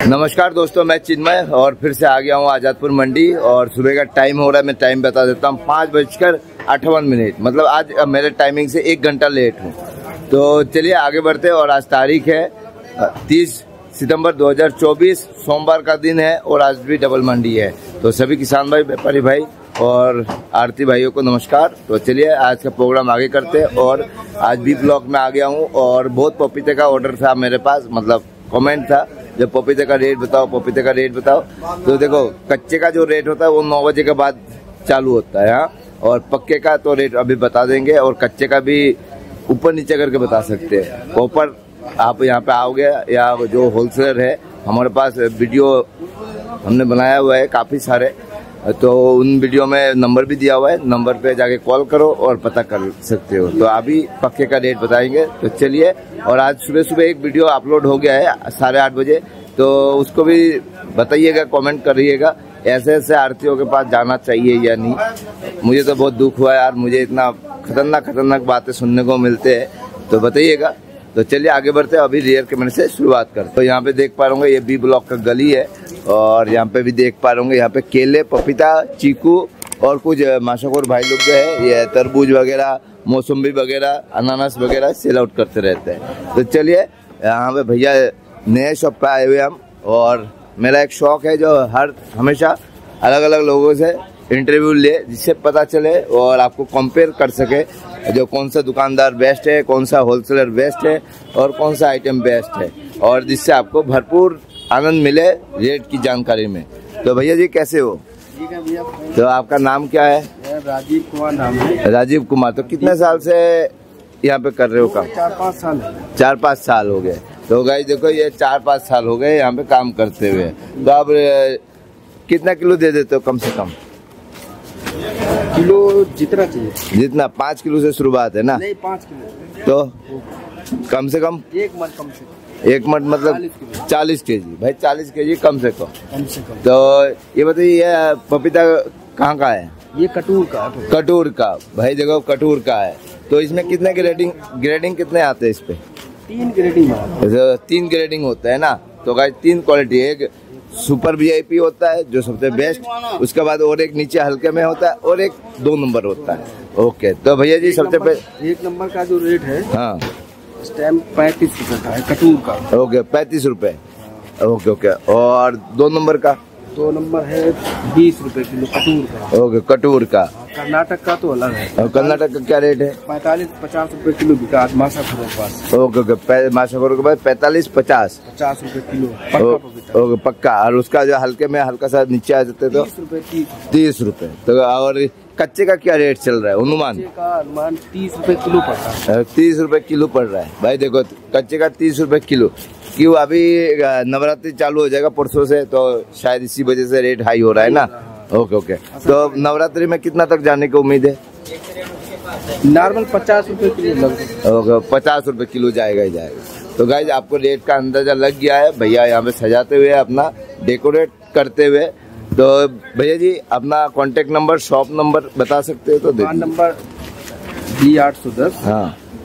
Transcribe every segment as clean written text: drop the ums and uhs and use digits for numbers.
नमस्कार दोस्तों, मैं चिन्मय और फिर से आ गया हूँ आज़ादपुर मंडी। और सुबह का टाइम हो रहा है, मैं टाइम बता देता हूँ, 5:58। मतलब आज मेरे टाइमिंग से 1 घंटा लेट हूँ। तो चलिए आगे बढ़ते हैं। और आज तारीख है 30 सितंबर 2024, सोमवार का दिन है और आज भी डबल मंडी है। तो सभी किसान भाई, व्यापारी भाई और आरती भाइयों को नमस्कार। तो चलिए आज का प्रोग्राम आगे करते हैं। और आज भी ब्लॉग में आ गया हूँ और बहुत पपीते का ऑर्डर था मेरे पास, मतलब कमेंट था, जब पपीते का रेट बताओ, पपीते का रेट बताओ। तो देखो, कच्चे का जो रेट होता है वो 9 बजे के बाद चालू होता है, हाँ। और पक्के का तो रेट अभी बता देंगे, और कच्चे का भी ऊपर नीचे करके बता सकते हैं। ऊपर आप यहाँ पे आओगे या जो होलसेलर है, हमारे पास वीडियो हमने बनाया हुआ है काफ़ी सारे, तो उन वीडियो में नंबर भी दिया हुआ है, नंबर पे जाके कॉल करो और पता कर सकते हो। तो अभी पक्के का रेट बताएंगे। तो चलिए, और आज सुबह सुबह एक वीडियो अपलोड हो गया है 8:30 बजे, तो उसको भी बताइएगा, कमेंट करिएगा ऐसे ऐसे आरतीयों के पास जाना चाहिए या नहीं। मुझे तो बहुत दुख हुआ यार, मुझे इतना खतरनाक बातें सुनने को मिलते हैं, तो बताइएगा। तो चलिए आगे बढ़ते हैं, अभी रियर कैमरे से शुरुआत करते हैं। तो यहाँ पे देख पा रहे ये बी ब्लॉक का गली है, और यहाँ पे भी देख पा रहे यहाँ पे केले, पपीता, चीकू और कुछ माशाखोर भाई लोग जो है ये तरबूज वगैरह, मौसम्बी वगैरह, अनानास वगैरह सेल आउट करते रहते हैं। तो चलिए, यहाँ पे भैया नए शॉप पे आए हुए हम, और मेरा एक शौक है जो हमेशा अलग अलग लोगों से इंटरव्यू ले, जिससे पता चले और आपको कंपेयर कर सके जो कौन सा दुकानदार बेस्ट है, कौन सा होलसेलर बेस्ट है और कौन सा आइटम बेस्ट है, और जिससे आपको भरपूर आनंद मिले रेट की जानकारी में। तो भैया जी कैसे हो? ठीक है भैया। तो आपका नाम क्या है? राजीव कुमार नाम है। राजीव कुमार। तो कितने साल से यहाँ पे कर रहे हो काम? 4-5 साल। 4-5 साल हो गए। तो गाइस देखो, ये 4-5 साल हो गए यहाँ पे काम करते हुए। तो आप कितना किलो दे देते हो कम से कम? किलो जितना चाहिए। जितना? 5 किलो से शुरुआत है ना? नहीं, 5 किलो। तो कम से कम 1 मन कम से कम। 1 मण मतलब 40 केजी। भाई 40 केजी कम से कम। तो ये बताइए, ये पपीता कहाँ का है? ये कटूर का है। कटूर का। भाई देखो, कटूर का है। तो इसमें कितने ग्रेडिंग कितने आते हैं इस पे? 3 ग्रेडिंग। 3 ग्रेडिंग होता है ना। तो गाइस 3 क्वालिटी, एक सुपर VIP होता है जो सबसे बेस्ट, उसके बाद और एक नीचे हल्के में होता है, और एक 2 नंबर होता है। ओके, तो भैया जी सबसे पहले 1 नंबर का जो रेट है, हाँ, स्टैम्प 35 रुपए का है कटूर का। ओके, 35 रुपए। ओके। और 2 नंबर का? 2 नंबर है 20 रुपए किलो कटूर का। ओके, कटूर का। कर्नाटक का तो अलग है। और कर्नाटक का क्या रेट है? 45-50 रुपए किलो बिका माशाखोर के पास। ओके, माशाखोर के पास 45-50 रुपए किलो पक्का। ओके, पक्का। और उसका जो हल्के में हल्का सा नीचे आ जाते तो 30 रुपए। तो और कच्चे का क्या रेट चल रहा है अनुमान? का अनुमान 30 रुपए किलो पड़ रहा है। 30 रुपए किलो पड़ रहा है। भाई देखो, कच्चे का 30 रुपए किलो। क्यों? अभी नवरात्रि चालू हो जाएगा परसों से, तो शायद इसी वजह से रेट हाई हो रहा है ना। ओके। तो नवरात्रि में कितना तक जाने की उम्मीद है? नॉर्मल 50 रुपए किलो। ओके, 50 रुपए किलो जाएगा ही जाएगा। तो गाइज आपको रेट का अंदाजा लग गया है। भैया यहाँ पे सजाते हुए, अपना डेकोरेट करते हुए। तो भैया जी अपना कांटेक्ट नंबर, शॉप नंबर बता सकते हो? तो दुकान नंबर B810। हाँ।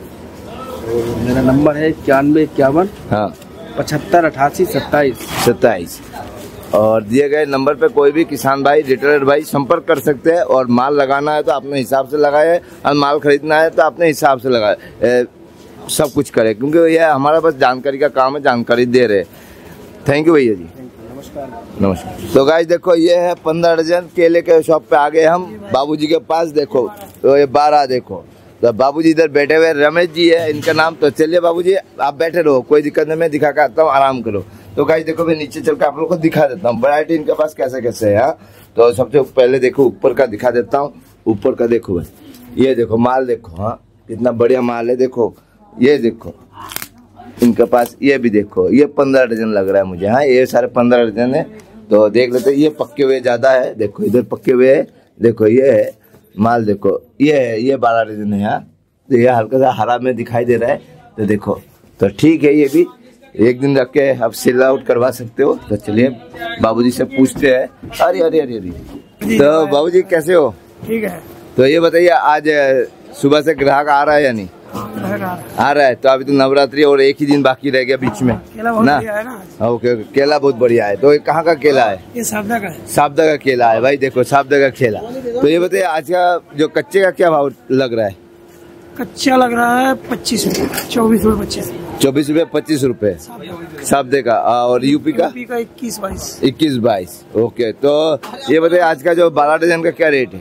और मेरा नंबर है 9151 हाँ 75 88 27। और दिए गए नंबर पे कोई भी किसान भाई, रिटेलर भाई संपर्क कर सकते हैं। और माल लगाना है तो अपने हिसाब से लगाए, और माल खरीदना है तो अपने हिसाब से लगाए, सब कुछ करे, क्योंकि यह हमारा बस जानकारी का काम है, जानकारी दे रहे। थैंक यू भैया जी। नमस्कार। तो गाइस देखो, ये है 15 डजन केले के शॉप पे आ गए हम बाबूजी के पास। देखो, तो ये 12 देखो। तो बाबूजी इधर बैठे हुए, रमेश जी है इनका नाम। तो चलिए बाबूजी आप बैठे रहो, कोई दिक्कत नहीं, मैं दिखा के आता हूँ, आराम करो। तो गाइस देखो, मैं नीचे चल के आप लोग को दिखा देता हूँ वैरायटी इनके पास कैसे कैसे है। तो सबसे पहले देखो ऊपर का दिखा देता हूँ। ऊपर का देखो, ये देखो माल देखो, हाँ कितना बढ़िया माल है। देखो ये देखो इनके पास, ये भी देखो, ये 15 डजन लग रहा है मुझे। हाँ, ये सारे 15 डजन है। तो देख लेते, ये पक्के हुए ज्यादा है। देखो इधर पक्के हुए है, देखो ये है माल। देखो ये है, ये 12 डजन है। हाँ, तो ये हल्का सा हरा में दिखाई दे रहा है। तो देखो, तो ठीक है, ये भी एक दिन रख के आप सेल आउट करवा सकते हो। तो चलिए बाबूजी से पूछते हैं। अरे तो बाबूजी कैसे हो? ठीक है। तो ये बताइए, आज सुबह से ग्राहक आ रहा है या नहीं? आ रहा है। तो अभी तो नवरात्रि और एक ही दिन बाकी रह गया बीच में ना। ओके, केला बहुत बढ़िया है। तो ये कहाँ का केला है? ये साबदा का है। साबदा का केला है भाई, देखो साबदा का केला। तो ये बताइए आज का जो कच्चे का क्या भाव लग रहा है? कच्चा लग रहा है 25 रुपए, 24 रुपए 25, 24 रुपए 25 रुपए साबदे का। और यूपी का 21-22। ओके, तो ये बताइए आज का जो 12 डजन का क्या रेट है?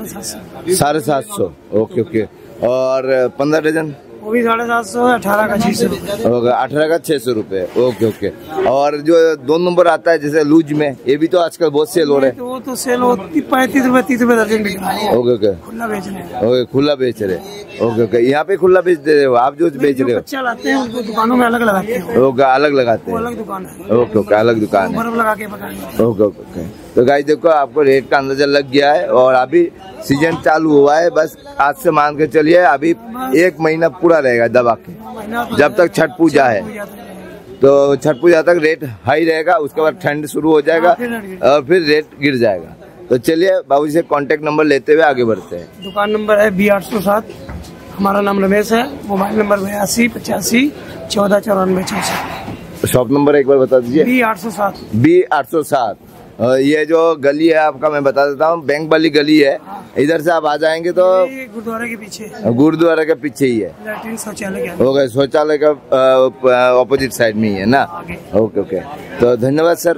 750। Okay okay. और 15 डजन वो भी 750, 18 का 600 रुपए होगा, 18 का 600 रुपए। Okay okay. और जो 2 नंबर आता है जैसे लूज में, ये भी तो आजकल बहुत सेल हो रहा है। तो वो तो सेल होती 35 रुपए 30 रुपए दर्जन बिक रहा है। ओके ओके, खुला बेच रहे हैं। ओके, खुला बेच रहे। ओके ओके, यहाँ पे खुला बेच दे रहे हो आप? जो बेच रहे हो कच्चा लाते हैं उनको दुकानों में अलग लगाते हैं। ओके, अलग लगाते हैं, अलग दुकान है। ओके ओके, अलग दुकान है, बर्फ लगा के पकाएंगे। Okay okay. तो गाइस देखो आपको रेट का अंदाजा लग गया है। और अभी सीजन चालू हुआ है, बस आज से मान के चलिए अभी 1 महीना पूरा रहेगा दबा के, जब तक छठ पूजा है। तो छठ पूजा तक रेट हाई रहेगा, उसके बाद ठंड शुरू हो जाएगा और फिर रेट गिर जाएगा। तो चलिए बाबू से कांटेक्ट नंबर लेते हुए आगे बढ़ते हैं। दुकान नंबर है B807, हमारा नाम रमेश है। Mobile number 82 85 14 94 64। शॉप नंबर एक बार बता दीजिए। B807। B807। ये जो गली है आपका मैं बता देता हूँ, बैंक वाली गली है। इधर से आप आ जाएंगे तो गुरुद्वारे के पीछे, गुरुद्वारे के पीछे ही है। लैट्रिन शौचालय हो गए, शौचालय का ऑपोजिट साइड में ही है ना। ओके ओके, तो धन्यवाद सर।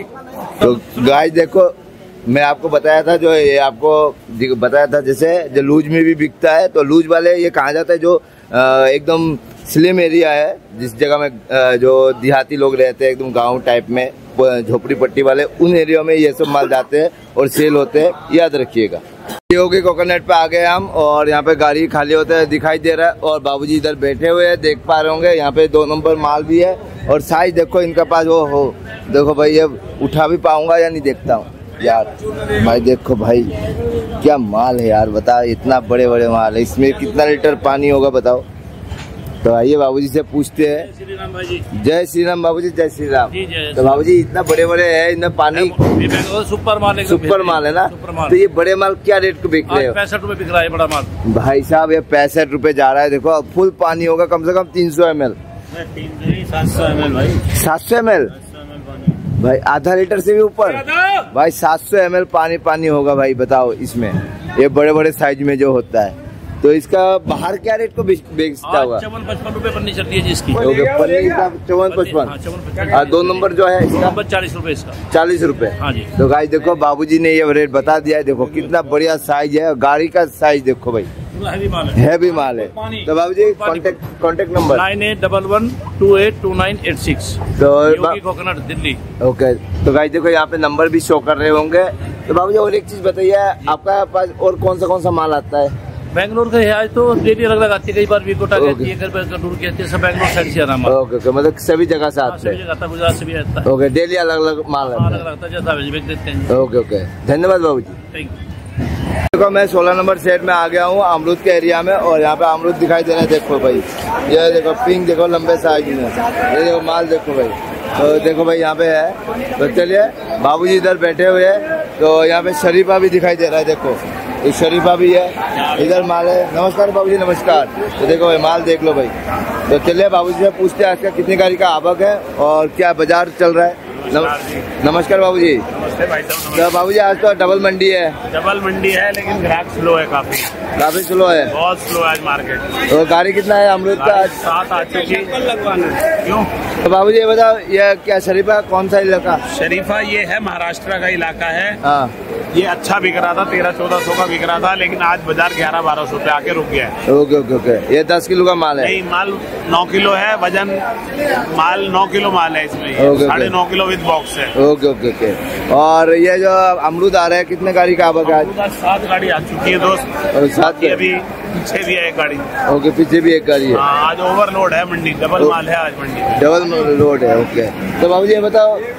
तो गाइस देखो मैं आपको बताया था, जो ये आपको बताया था जैसे जो लूज में भी बिकता है। तो लूज वाले ये कहा जाता है जो एकदम स्लिम एरिया है, जिस जगह में जो देहाती लोग रहते हैं, एकदम गांव टाइप में, झोपड़ी पट्टी वाले, उन एरिया में ये सब माल जाते हैं और सेल होते हैं, याद रखिएगा। योगी कोकोनट पे आ गए हम और यहाँ पे गाड़ी खाली होता है दिखाई दे रहा है। और बाबूजी इधर बैठे हुए हैं, देख पा रहे होंगे। यहाँ पे 2 नंबर माल भी है और साइज देखो इनका पास वो हो। देखो भाई ये उठा भी पाऊंगा या नहीं देखता हूँ यार। भाई देखो भाई क्या माल है यार, बताओ इतना बड़े बड़े माल है, इसमें कितना लीटर पानी होगा बताओ। तो आइए बाबूजी से पूछते हैं। जय श्री राम बाबूजी, जय श्री राम। तो बाबूजी इतना बड़े बड़े है, इनमें पानी सुपर माल है, सुपर माल है ना। तो ये बड़े माल क्या रेट को बिक रहे हो? 65 रुपए बिक रहा है बड़ा माल। भाई साहब ये 65 रुपए जा रहा है। देखो फुल पानी होगा कम से कम 300 ml। 700 ml भाई, 700 ml भाई, आधा लीटर से भी ऊपर भाई। 700 ml पानी होगा भाई, बताओ इसमें। ये बड़े बड़े साइज में जो होता है। तो इसका बाहर क्या रेट को बेचता होगा? 55 रुपए पन्नी चलती है जिसकी। ओके, पन्नी का 54-55। 2 नंबर जो है इसका 40 रुपए इसका। 40 रुपए। हाँ जी। तो गाइस देखो बाबूजी ने ये रेट बता दिया है। देखो कितना बढ़िया साइज है, गाड़ी का साइज देखो भाई, हैवी माल है। तो बाबूजी कांटेक्ट नंबर 9811282986। तो कोकोनट दिल्ली। ओके, तो गाइस देखो यहाँ पे नंबर भी शो कर रहे होंगे। तो बाबूजी और एक चीज बताइए, आपका पास और कौन सा माल आता है? बैंगलोर का है आज तो डेली अलग अलग आती है, कई बार वीकोटा कहती है, दूर कहती है, सब बैंगलोर साइड से आ रहा है। ओके ओके, मतलब सभी जगह से आते हैं, गुजरात से भी आता है। ओके, डेली अलग अलग माल आता है, जैसा बेच देते हैं। ओके ओके, धन्यवाद बाबूजी। Thank you. देखो मैं 16 नंबर सेट में आ गया हूँ अमरूद के एरिया में। और यहाँ पे अमरूद दिखाई दे रहा है, देखो भाई ये देखो पिंक, देखो लंबे साइज में, ये देखो माल देखो भाई। तो देखो भाई यहाँ पे है। तो चलिए बाबूजी इधर बैठे हुए हैं। तो यहाँ पे शरीफा भी दिखाई दे रहा है, देखो ये शरीफा भी है, इधर माल है। नमस्कार बाबूजी, नमस्कार। तो देखो भाई माल देख लो भाई। तो चलिए बाबूजी से पूछते हैं आज का कितनी गाड़ी का आवक है और क्या बाजार चल रहा है। नमस्कार बाबूजी। नमस्ते भाई साहब। तो बाबूजी आज तो डबल मंडी है। डबल मंडी है लेकिन ग्राहक स्लो है, काफी स्लो है, बहुत स्लो है आज मार्केट। तो गाड़ी कितना है अमरूद का आज? 7 आ चुकी। क्यों? तो बाबूजी ये बताओ ये क्या शरीफा कौन सा इलाका? शरीफा ये है महाराष्ट्र का इलाका है। हाँ, ये अच्छा बिक रहा था, 1300-1400 का बिक रहा था, लेकिन आज बाजार 1100-1200 पे आके रुक गया है। ओके ओके ओके, ये 10 किलो का माल है? नहीं, माल 9 किलो है, वजन माल 9 किलो माल है इसमें, 9.5 किलो विद बॉक्स है। Okay okay okay. और ये जो अमरूद आ रहा है कितने गाड़ी का आवक है आज? 7 गाड़ी आ चुकी है दोस्त, और 7 अभी पीछे भी है एक गाड़ी। ओके, पीछे भी एक गाड़ी है। आज ओवरलोड है मंडी, डबल माल है आज मंडी, डबल लोड है। ओके, तो बाबूजी ये बताओ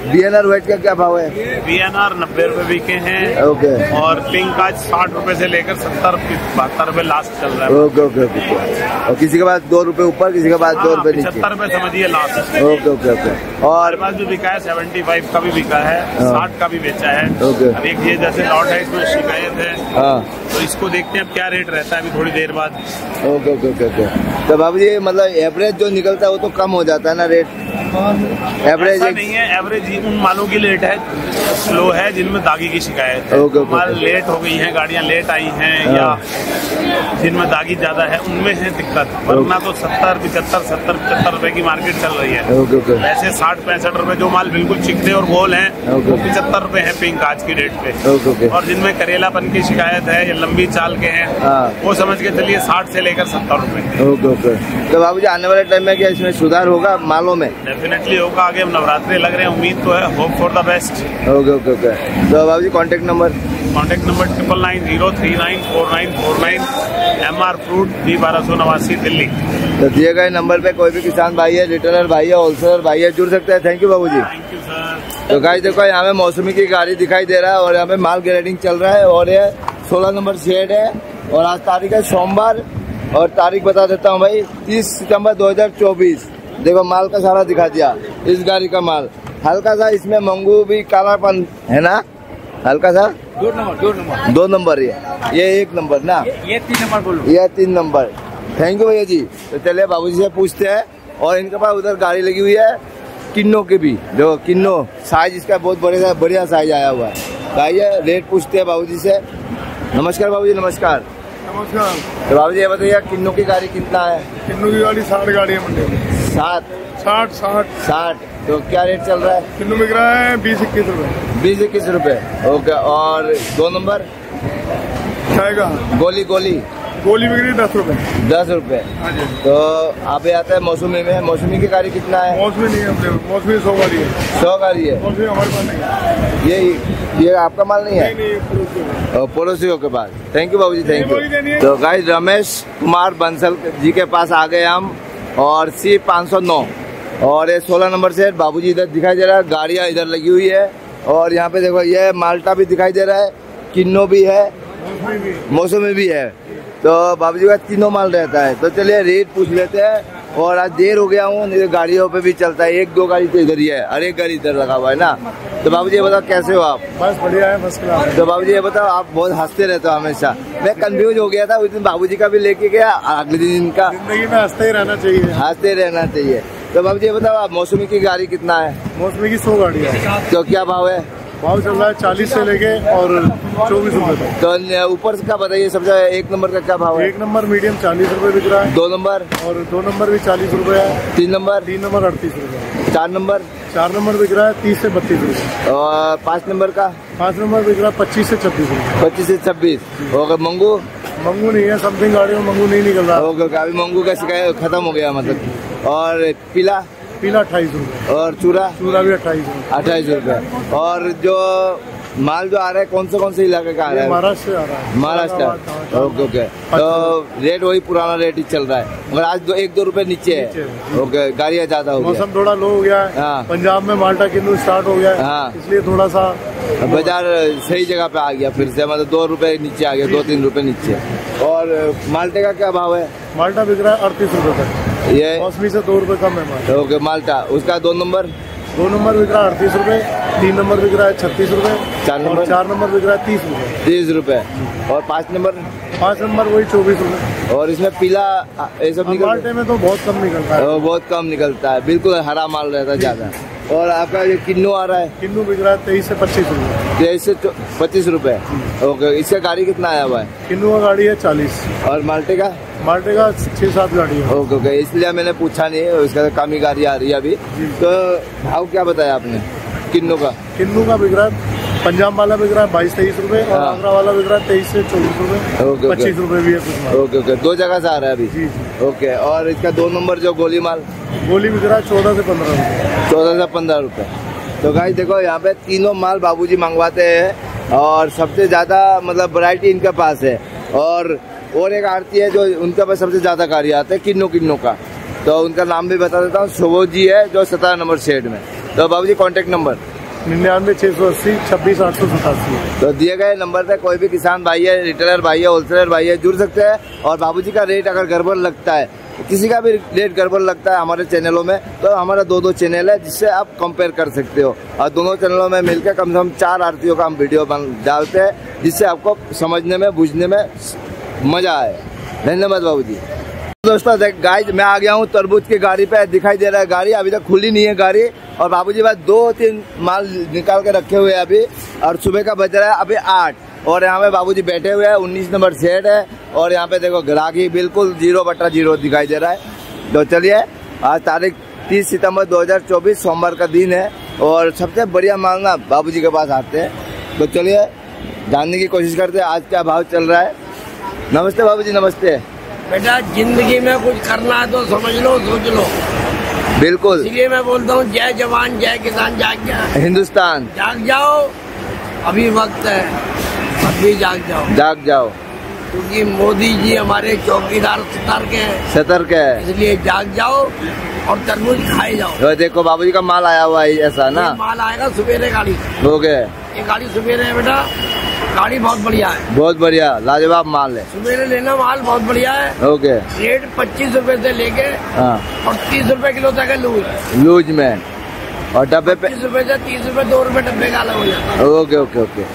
DNR व्हाइट का क्या भाव है? VNR 90 रुपए बिके हैं। ओके। और पिंक आज 60 रुपए से लेकर 70 72 रुपए लास्ट चल रहा है। Okay okay okay. और किसी के पास 2 रुपए ऊपर, किसी के पास 2 रुपए नीचे। 75 रुपए समझिए लास्ट। Okay okay okay. और पास भी बिका है, 75 का भी बिका है, 60 का भी बेचा है। ओके। अब एक ये जैसे लॉट है, इसमें शिकायत है। हाँ, तो इसको देखते हैं अब क्या रेट रहता है अभी थोड़ी देर बाद। Okay okay okay okay. तो बाबू जी मतलब एवरेज जो निकलता है वो तो कम हो जाता है ना रेट? एवरेज नहीं है, एवरेज उन मालों की रेट है स्लो है जिनमें दागी की शिकायत है। ओके, ओके, माल ओके। लेट हो गई है, गाड़ियां लेट आई हैं या जिनमें दागी ज्यादा है उनमें है दिक्कत, वरना तो 70 75 रुपए की मार्केट चल रही है। Okay okay. वैसे 60 65 रुपए जो माल बिल्कुल चिकने और गोल हैं ओके। वो 75 रुपए है पिंक आज की रेट पे। Okay okay. और जिनमें करेलापन की शिकायत है या लंबी चाल के हैं हाँ। वो समझ के चलिए 60 से लेकर 70 रुपए। Okay okay. तो बाबू जी आने वाले टाइम में क्या इसमें सुधार होगा मालों में? डेफिनेटली होगा, आगे हम नवरात्रि लग रहे हैं, उम्मीद तो है, hope for the best. Okay okay okay. तो बाबू जी contact number? Contact number 99903949, MR fruit B1289 Delhi. तो दिए गए नंबर पे कोई भी किसान भाई है, रिटेलर भाई है, होलसेलर भाई है, जुड़ सकते हैं। थैंक यू बाबू जी। Thank you sir. तो गाइस देखो यहाँ पे मौसमी की गाड़ी दिखाई दे रहा है और यहाँ पे माल ग्रेडिंग चल रहा है और ये 16 नंबर शेड है और आज तारीख है सोमवार और तारीख बता देता हूँ भाई 30 सितंबर 2024। देखो माल का सारा दिखा दिया, इस गाड़ी का माल हल्का सा इसमें मंगू भी कालापन है ना, हल्का सा 2 नंबर ये 1 नंबर ना, ये 3 नंबर बोलो। ये 3 नंबर। थैंक यू भैया जी। तो चलिए बाबूजी से पूछते हैं। और इनके पास उधर गाड़ी लगी हुई है किन्नो की भी, जो किन्नो साइज इसका बहुत बढ़िया साइज आया हुआ है। आइए रेट पूछते हैं बाबूजी से। नमस्कार बाबूजी। नमस्कार। नमस्कार। तो बाबूजी ये बताइए किन्नो की गाड़ी कितना है? किन्नू की गाड़ी 60 गाड़ी है मंडी में। 60। तो क्या रेट चल रहा है? किन्नू बिक रहा है 20-21 रुपए। 20-21 रुपए। ओके। और 2 नंबर खाएगा गोली गोली बिक रही 10 रुपए। 10 रुपए। तो आप आता है मौसमी में, मौसमी की गाड़ी कितना है? मौसमी नहीं है अपने, मौसमी 100 गाड़ी है। 100 गाड़ी है। मौसमी हमारे पास नहीं है। ये आपका माल नहीं है? नहीं, पड़ोसियों के पास। थैंक यू बाबूजी। Thank you. तो गाइस रमेश कुमार बंसल जी के पास आ गए हम और C509 और ये 16 नंबर से बाबूजी इधर दिखाई दे रहा है, गाड़ियाँ इधर लगी हुई है और यहाँ पे देखो ये माल्टा भी दिखाई दे रहा है, किन्नो भी है, मौसमी भी है। तो बाबूजी का तीनों माल रहता है। तो चलिए रेट पूछ लेते हैं। और आज देर हो गया हूँ, नहीं गाड़ियों पे भी चलता है, 1-2 गाड़ी तो इधर ही है, हर एक गाड़ी इधर लगा हुआ है ना। तो बाबूजी ये बताओ कैसे हो आप? बस बढ़िया है, फर्स्ट क्लास। तो बाबूजी ये बताओ आप बहुत हंसते रहते हो हमेशा, मैं कंफ्यूज हो गया था उस दिन बाबूजी का भी लेके गया, अगले दिन इनका। जिंदगी में हंसते ही रहना चाहिए। हंसते रहना चाहिए। तो बाबूजी ये बताओ आप मौसमी की गाड़ी कितना है? मौसमी की 100 गाड़ी है। तो क्या भाव है? भाव चल रहा है 40 से लेके और 24 रुपए तक। तो ऊपर का बताइए, सबसे 1 नंबर का क्या भाव है? 1 नंबर मीडियम 40 रुपए बिक रहा है। 2 नंबर? और 2 नंबर भी 40 रुपए है। 3 नंबर? 3 नंबर 38 रुपए। 4 नंबर? 4 नंबर बिक रहा है 30 से 32 रुपए। और 5 नंबर का? 5 नंबर बिक रहा है 25 से 26 रुपए। 25 से 26। होगा मंगू? मंगू नहीं है, समथिंग गाड़ियों में मंगू नहीं निकल रहा। ओके। अभी मंगू का शिकायत खत्म हो गया मतलब। और पीला? पीला 28 रुपए। और चूरा? चूरा भी 28 रुपए। 28 रुपए। और जो माल जो आ रहा है कौन से इलाके का आ रहा है? महाराष्ट्र से आ रहा है। महाराष्ट्र। Okay okay. तो रेट वही पुराना रेट ही चल रहा है, मगर आज 1-2 रुपए नीचे है। ओके। गाड़ियाँ ज्यादा हो गया, मौसम थोड़ा लो हो गया है। हाँ। पंजाब में माल्टा किन्नू स्टार्ट हो गया है। हाँ। इसलिए थोड़ा सा बाजार सही जगह पे आ गया फिर से, मतलब 2 रुपए नीचे आ गया, 2-3 रुपए नीचे। और माल्टे का क्या भाव है? माल्टा बिक रहा है 38 रुपए तक। ये मौसमी से 2 रुपए कम है माल्टा। ओके। माल्टा उसका 2 नंबर? 2 नंबर बिक रहा है 38 रुपए। 3 नंबर बिक रहा है 36 रुपए। 4 नंबर? 4 नंबर बिक रहा है 30 रुपए। 30 रुपए। और 5 नंबर? 5 नंबर वही 24 रुपए। और इसमें पीला ये सब माल्टे में तो बहुत कम निकलता है। बहुत कम निकलता है, बिल्कुल हरा माल रहता है ज्यादा। और आपका ये किन्नू आ रहा है? किन्नू बिक रहा है 23 से 25 रुपए। 23 से 25 रुपए। ओके। इसका गाड़ी कितना आया हुआ है? किन्नू का गाड़ी है 40। और माल्टे का? माल्टे का 6-7 गाड़ी है। Okay okay. इसलिए मैंने पूछा नहीं, उसका कम ही गाड़ी आ रही है अभी। तो भाव क्या बताया आपने किन्नू का? किन्नू का बिक रहा है, पंजाब वाला बिक रहा है 22-23 रुपए और हाँ। आगरा वाला बिक रहा है 23 से 24 रुपए। ओके, 25 रुपए भी है कुछ माल। Okay okay. 2 जगह से आ रहा है अभी? जी। ओके। और इसका 2 नंबर जो गोली माल? गोली बिक रहा है 14 से 15 रुपए। 14 से 15 रुपए। तो गाइस देखो यहाँ पे तीनों माल बाबूजी मंगवाते हैं और सबसे ज्यादा मतलब वैरायटी इनके पास है। और एक आरती है जो उनके पास सबसे ज्यादा गाड़ी आते हैं किन्नो का, तो उनका नाम भी बता देता हूँ। सुबोध जी है जो 17 नंबर शेड में। तो बाबूजी कॉन्टेक्ट नंबर? 99 680 26 887। तो दिए गए नंबर पे कोई भी किसान भाई है, रिटेलर भाई है, होलसेलर भाई है, जुड़ सकते हैं। और बाबूजी का रेट अगर गड़बड़ लगता है, किसी का भी रेट गड़बड़ लगता है हमारे चैनलों में, तो हमारा 2 चैनल है जिससे आप कंपेयर कर सकते हो। और दोनों चैनलों में मिलकर कम से कम 4 आरतियों का हम वीडियो डालते हैं, जिससे आपको समझने में, बुझने में मजा आए। धन्यवाद बाबूजी। दोस्तों देख गाइस, मैं आ गया हूँ तरबूज की गाड़ी पे। दिखाई दे रहा है गाड़ी, अभी तक खुली नहीं है गाड़ी। और बाबूजी बस 2-3 माल निकाल के रखे हुए हैं अभी। और सुबह का बज रहा है अभी 8। और यहाँ पे बाबूजी बैठे हुए हैं, 19 नंबर सेट है। और यहाँ पे देखो ग्राहकी बिल्कुल 0/0 दिखाई दे रहा है। तो चलिए, आज तारीख 30 सितंबर 2024 सोमवार का दिन है। और सबसे बढ़िया माल ना बाबूजी के पास आते हैं। तो चलिए जानने की कोशिश करते हैं आज क्या भाव चल रहा है। नमस्ते बाबूजी। नमस्ते बेटा, जिंदगी में कुछ करना है तो समझ लो, सोच लो। बिल्कुल, इसलिए मैं बोलता हूँ जय जवान जय किसान, जाग जा हिंदुस्तान, जाग जाओ, अभी वक्त है, अभी जाग जाओ, जाग जाओ। क्योंकि मोदी जी हमारे चौकीदार सतर्क है, इसलिए जाग जाओ और तरबूज खाए जाओ। तो देखो बाबूजी का माल आया हुआ है ऐसा ना, माल आएगा सवेरे गाड़ी, हो गए। ये गाड़ी सवेरे है बेटा, गाड़ी बहुत बढ़िया है, बहुत बढ़िया लाजवाब माल है। सवेरे लेना, माल बहुत बढ़िया है। ओके, रेट 25 रुपए से लेके हाँ, और 30 रुपए किलो तक है लूज में। और डब्बे पे 25 रुपए से 30 रुपए 2 रुपए डब्बे का अलग हो जाता है। Okay okay okay.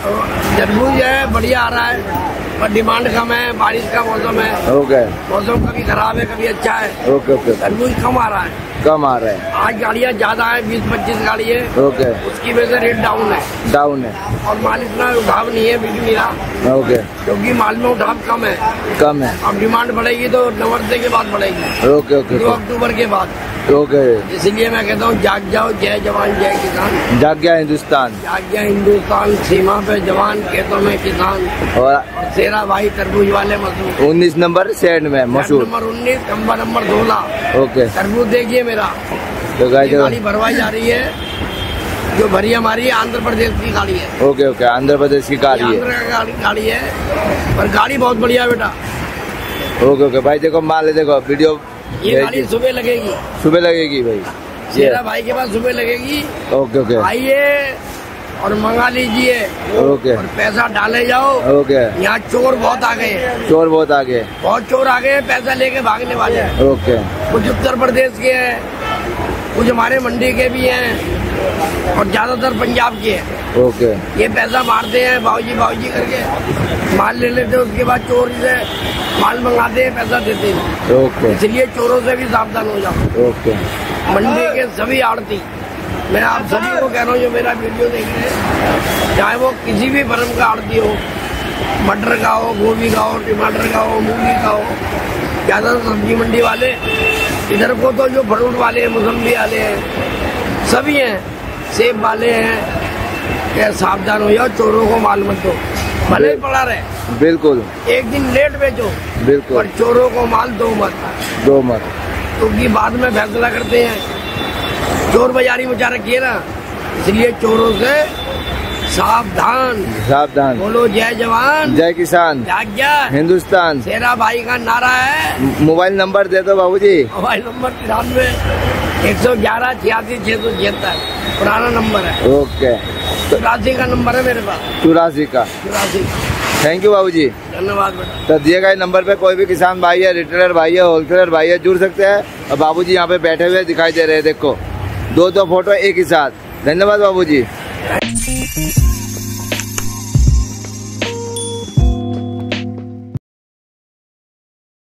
तरबूज है बढ़िया आ रहा है, पर डिमांड कम है, बारिश का मौसम है। ओके, मौसम कभी खराब है कभी अच्छा है। Okay okay. तरबूज कम आ रहा है, कम आ रहा है। आज गाड़ियाँ ज्यादा है, 20-25 गाड़ी है। ओके, उसकी वजह से रेट डाउन है। डाउन है। और माल इतना उठाव नहीं है, बिक नहीं रहा। ओके, क्योंकि माल में उठाव कम है। कम है। अब डिमांड बढ़ेगी तो नवरात्रि के बाद बढ़ेगी। ओके ओके 2 अक्टूबर के बाद। ओके। इसलिए मैं कहता हूँ जाग जाओ, जय जवान जय किसान। जाग गया हिंदुस्तान, जाग गया हिंदुस्तान, सीमा पे जवान, खेतों में किसान। और शेरा भाई तरबूज वाले मशहूर। 19 नंबर सेट में मशहूर। नंबर 19, खंबा नंबर 16। ओके, तरबूज देखिए मेरा। तो ये गाड़ी भरवाई जा रही है, जो भरी हमारी आंध्र प्रदेश की गाड़ी है। ओके ओके, आंध्र प्रदेश की गाड़ी है। आंध्र का गाड़ी है, पर गाड़ी बहुत बढ़िया है बेटा। ओके ओके भाई, देखो माल है, देखो वीडियो। ये गाड़ी सुबह लगेगी, सुबह लगेगी भाई। शेरा भाई के पास सुबह लगेगी। ओके ओके, आइए और मंगा लीजिए। ओके, और पैसा डाले जाओ। ओके। यहाँ चोर बहुत आ गए हैं, चोर बहुत आगे, बहुत चोर आ गए हैं, पैसा लेके भागने वाले हैं। ओके। कुछ उत्तर प्रदेश के हैं, कुछ हमारे मंडी के भी हैं, और ज्यादातर पंजाब के हैं। ओके, ये पैसा मारते हैं बाबूजी बाबूजी करके, माल ले लेते हैं, उसके बाद चोर से माल मंगाते हैं, पैसा देते हैं। ओके, इसलिए चोरों से भी सावधान हो जाओ। ओके। मंडी के सभी आड़ती, मैं आप सभी को कह रहा हूँ जो मेरा वीडियो देख रहे हैं, चाहे वो किसी भी फर्म का आड़ती हो, मटर का हो, गोभी का हो, टमाटर का हो, मूली का हो, ज्यादातर सब्जी मंडी वाले, इधर को तो जो फ्रूट वाले हैं, मौसम्बी वाले हैं, सभी हैं, सेब वाले हैं, क्या सावधान हो जाओ, चोरों को माल मत दो, भले ही पड़ा रहे। बिल्कुल, एक दिन लेट बेचो, बिल्कुल, पर चोरों को माल दो मत, क्योंकि बाद में फैसला करते हैं। चोर बाजारी मचा रखी है ना, इसलिए चोरों से सावधान। सावधान। बोलो जय जवान जय किसान, जाग जा हिंदुस्तान। शेरा भाई का नारा है। मोबाइल नंबर दे दो बाबूजी। मोबाइल नंबर 93 111 86 676, पुराना नंबर है। ओके, 84 का नंबर है मेरे पास, 84 का। 84। थैंक यू बाबूजी। धन्यवाद बेटा। तो दिए गए नंबर पे कोई भी किसान भाई है, रिटेलर भाई है, होलसेलर भाई है, जुड़ सकते हैं। और बाबूजी यहाँ पे बैठे हुए दिखाई दे रहे हैं, देखो 2 फोटो एक ही साथ। धन्यवाद बाबूजी।